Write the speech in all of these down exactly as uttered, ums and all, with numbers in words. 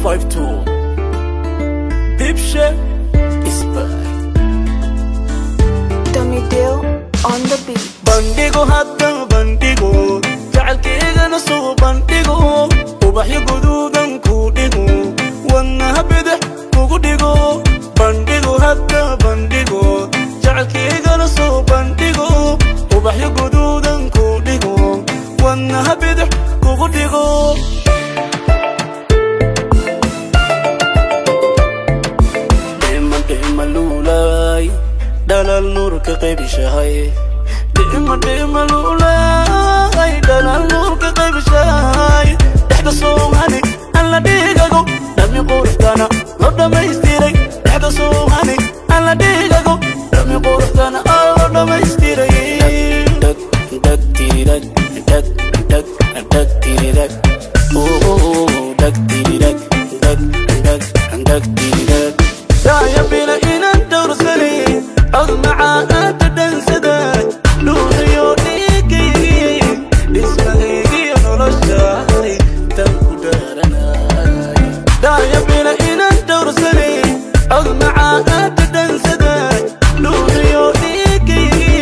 five two Dipshit is back. Dummy Deal on the beat. Bandigo hadda bandigo jacalkeygana soo bandigo ubaxyo guduudan ku dhigo wadnaha bidix kugu dhigo bandigo hadda bandigo jacalkeygana soo bandigo ubaxyo guduudan ku dhigo wadnaha bidix kugu dhigo dalal nur ka qaybshahay dima dima lulay dalal nur ka qaybshahay dhaxda Soomaali alla dhigago dami qurxana lo dhamaystiray dhaxda Soomaali alla dhigago dami qurxana lo dhamaystiray dag dag tirak dag dag dag tirak oh dag tirak dag dag dag tirak ya bila ina dawrsani أغمع أنت دنسدك لوحيو ليكي اسمعي نرشاي تنقدرنا دايا بلا إنا ترسلي أغمع أنت دنسدك لوحيو ليكي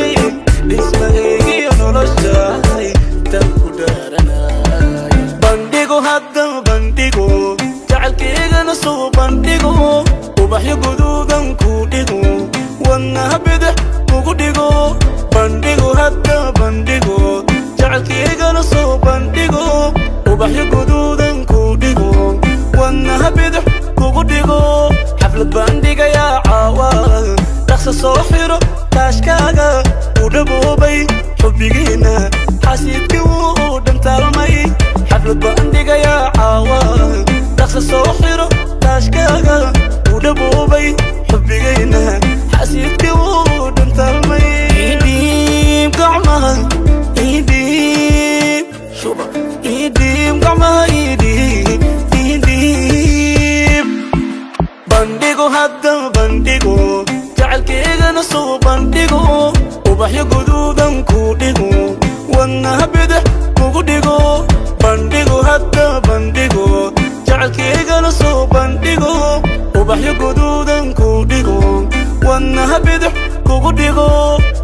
اسمعي نرشاي تنقدرنا بندقو هدا بندقو جعلكيغا نصو بندقو وبحيو قدوغا كودقو wadnaha bidix kugu dhigo bandhigo hadda bandhigo jacalkeygana soo bandhigo ubaxyo guduudan ku dhigo wadnaha bidix kugu dhigo xaflad bandhigayaa caawa dhaqsa soo xiro taashkaaga u dhaboobay xubbigiina xasiidkii wuu dhantaalmay xaflad bandhigayaa caawa dhaqsa soo xiro taashkaaga u dhaboobay xubbigiina حسيتك ودنت المي يديم قعمها يديم شوبا يديم قعمها يديم يديم بندقو هدا بندقو جعلكيغا نصو بندقو وبحيو قدودا كودقو wadnaha bidix kugu dhigo bandhigo hadda bandhigo jacalkeygana soo bandhigo ubaxyo guduudan ku dhigo wadnaha bidix kugu dhigo